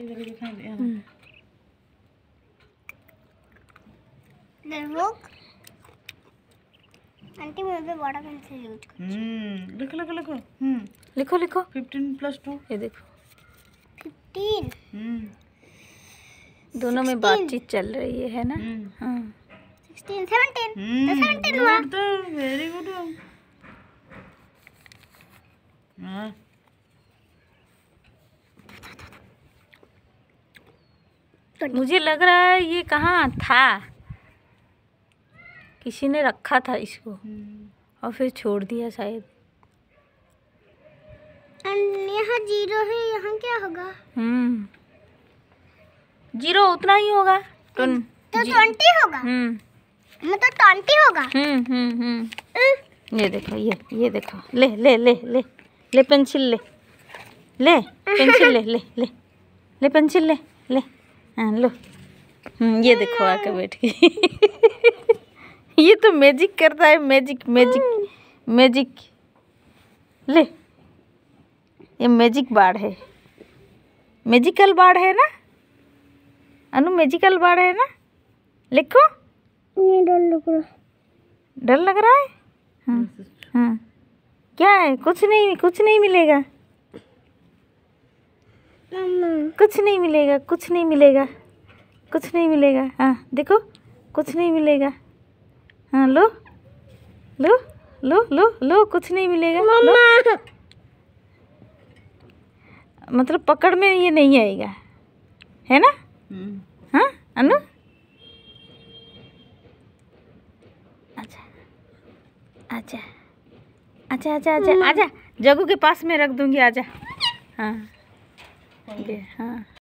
इधर दिखाई दे। रुक आंटी, मुझे बड़ा पेंसिल यूज कर। लिखो लिखो लिखो। लिखो लिखो। 15 + 2 ये देखो 15। दोनों में बातचीत चल रही है ना। हाँ 16 17 तो 17 हुआ। Very good. हाँ मुझे लग रहा है ये कहाँ था, किसी ने रखा था इसको और फिर छोड़ दिया शायद। यहाँ 0 है, यहाँ क्या होगा? 0 उतना ही होगा। तो 20 होगा। मतलब 20 होगा। ये देखो, ये देखो। ले ले ले ले ले पेंसिल ले, ले पेंसिल ले ले ले ले पेंसिल ले ले। हाँ लो। ये देखो आके बैठ गई। ये तो मैजिक करता है, मैजिक मैजिक मैजिक। ले, ये मैजिक बाड़ है, मैजिकल बाड़ है ना अनु, मैजिकल बाड़ है ना। लिखो। ये डर लग रहा है। डर लग रहा है। हाँ हाँ क्या है? कुछ नहीं मिलेगा, कुछ नहीं मिलेगा, कुछ नहीं मिलेगा, कुछ नहीं मिलेगा। हाँ देखो, कुछ नहीं मिलेगा। हाँ लो लो लो लो लो, कुछ नहीं मिलेगा। लो। मतलब पकड़ में ये नहीं आएगा, है ना। हाँ अनु, अच्छा अच्छा अच्छा अच्छा अच्छा, आजा, जगू के पास में रख दूंगी, आजा। हाँ हाँ।